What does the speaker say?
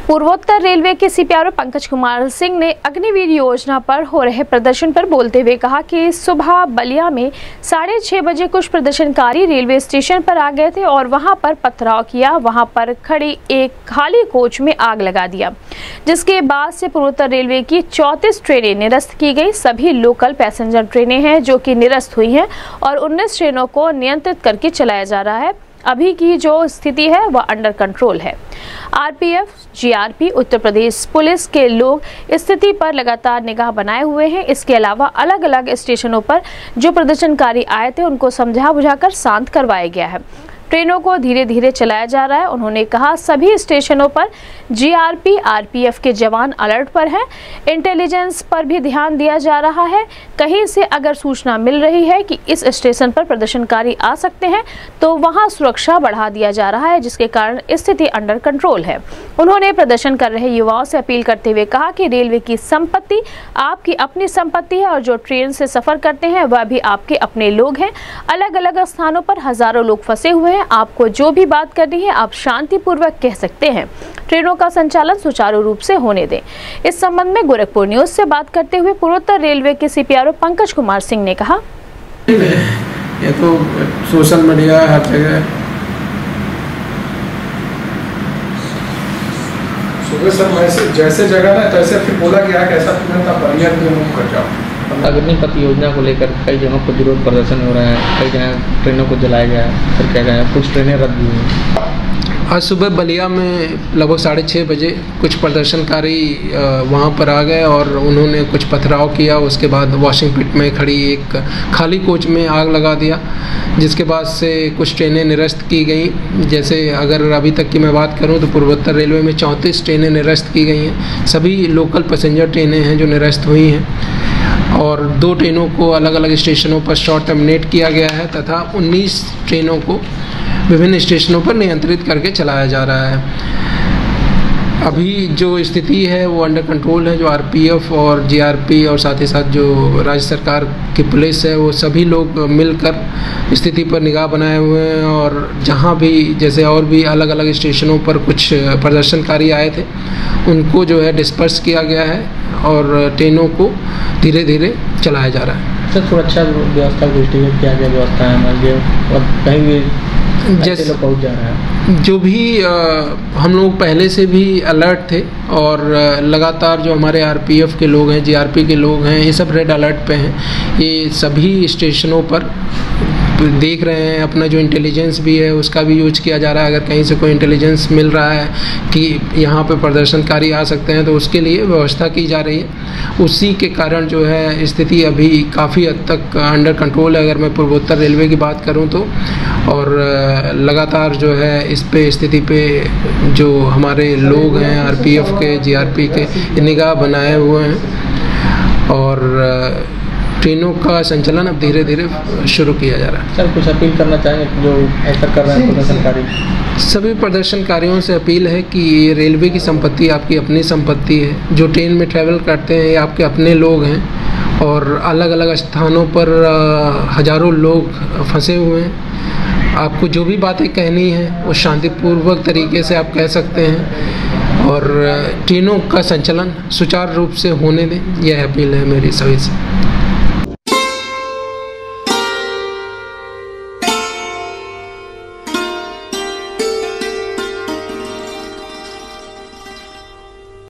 पूर्वोत्तर रेलवे के सीपीआरओ पंकज कुमार सिंह ने अग्निवीर योजना पर हो रहे प्रदर्शन पर बोलते हुए कहा कि सुबह बलिया में 6:30 बजे कुछ प्रदर्शनकारी रेलवे स्टेशन पर आ गए थे और वहां पर पथराव किया। वहां पर खड़ी एक खाली कोच में आग लगा दिया, जिसके बाद से पूर्वोत्तर रेलवे की 34 ट्रेनें निरस्त की गई। सभी लोकल पैसेंजर ट्रेनें हैं जो कि निरस्त हुई हैं और 19 ट्रेनों को नियंत्रित करके चलाया जा रहा है। अभी की जो स्थिति है वह अंडर कंट्रोल है। RPF, GRP, Uttar Pradesh police के लोग स्थिति पर लगातार निगाह बनाए हुए हैं। इसके अलावा अलग अलग स्टेशनों पर जो प्रदर्शनकारी आए थे उनको समझा बुझाकर शांत करवाया गया है। ट्रेनों को धीरे धीरे चलाया जा रहा है। उन्होंने कहा सभी स्टेशनों पर जीआरपी, आरपीएफ के जवान अलर्ट पर हैं। इंटेलिजेंस पर भी ध्यान दिया जा रहा है। कहीं से अगर सूचना मिल रही है कि इस स्टेशन पर प्रदर्शनकारी आ सकते हैं तो वहां सुरक्षा बढ़ा दिया जा रहा है, जिसके कारण स्थिति अंडर कंट्रोल है। उन्होंने प्रदर्शन कर रहे युवाओं से अपील करते हुए कहा कि रेलवे की संपत्ति आपकी अपनी संपत्ति है और जो ट्रेन से सफर करते हैं वह भी आपके अपने लोग हैं। अलग अलग स्थानों पर हजारों लोग फंसे हुए हैं। आपको जो भी बात करनी है आप शांतिपूर्वक कह सकते हैं। ट्रेनों का संचालन सुचारू रूप से होने दें। इस संबंध में गोरखपुर न्यूज से बात करते हुए पूर्वोत्तर रेलवे के सीपीआरओ पंकज कुमार सिंह ने कहा, ये तो सोशल मीडिया हर जगह सुबह सर मैसेज जैसे जगह ना तैसे फिर बोला गया कि ऐसा तुरंत आप बनिया मूव कर जाओ। अग्निपथ योजना को लेकर कई जगहों पर विरोध प्रदर्शन हो रहा है। कई जगह ट्रेनों को जलाया गया है, फिर क्या गया, कुछ ट्रेनें रद्द हुई हैं। आज सुबह बलिया में लगभग 6:30 बजे कुछ प्रदर्शनकारी वहाँ पर आ गए और उन्होंने कुछ पथराव किया। उसके बाद वॉशिंग पिट में खड़ी एक खाली कोच में आग लगा दिया, जिसके बाद से कुछ ट्रेनें निरस्त की गई। जैसे अगर अभी तक की मैं बात करूं तो पूर्वोत्तर रेलवे में 34 ट्रेनें निरस्त की गई हैं। सभी लोकल पैसेंजर ट्रेनें हैं जो निरस्त हुई हैं और 2 ट्रेनों को अलग अलग स्टेशनों पर शॉर्ट टर्मिनेट किया गया है तथा 19 ट्रेनों को विभिन्न स्टेशनों पर नियंत्रित करके चलाया जा रहा है। अभी जो स्थिति है वो अंडर कंट्रोल है। जो आरपीएफ और जीआरपी और साथ ही साथ जो राज्य सरकार की पुलिस है वो सभी लोग मिलकर स्थिति पर निगाह बनाए हुए हैं और जहां भी जैसे और भी अलग अलग स्टेशनों पर कुछ प्रदर्शनकारी आए थे उनको जो है डिस्पर्स किया गया है और ट्रेनों को धीरे धीरे चलाया जा रहा है। सर सुरक्षा व्यवस्था की दृष्टि से क्या क्या व्यवस्था है हमारे और कहीं भी जैसे लोग पहुँच जा रहे हैं? जो भी हम लोग पहले से भी अलर्ट थे और लगातार जो हमारे आरपीएफ के लोग हैं, जीआरपी के लोग हैं, ये सब रेड अलर्ट पे हैं। ये सभी स्टेशनों पर देख रहे हैं। अपना जो इंटेलिजेंस भी है उसका भी यूज किया जा रहा है। अगर कहीं से कोई इंटेलिजेंस मिल रहा है कि यहाँ पे प्रदर्शनकारी आ सकते हैं तो उसके लिए व्यवस्था की जा रही है। उसी के कारण जो है स्थिति अभी काफ़ी हद तक अंडर कंट्रोल है अगर मैं पूर्वोत्तर रेलवे की बात करूँ तो। और लगातार जो है इस पे स्थिति पे जो हमारे लोग हैं आरपीएफ के, जीआरपी के, निगाह बनाए हुए हैं और ट्रेनों का संचालन अब धीरे धीरे शुरू किया जा रहा है। सर कुछ अपील करना चाहेंगे जो ऐसा कर रहे हैं प्रदर्शनकारी? सभी प्रदर्शनकारियों से अपील है कि रेलवे की संपत्ति आपकी अपनी संपत्ति है। जो ट्रेन में ट्रैवल करते हैं ये आपके अपने लोग हैं और अलग अलग स्थानों पर हजारों लोग फंसे हुए हैं। आपको जो भी बातें कहनी है वो शांतिपूर्वक तरीके से आप कह सकते हैं और ट्रेनों का संचालन सुचारू रूप से होने दें, यह अपील है मेरी सभी से।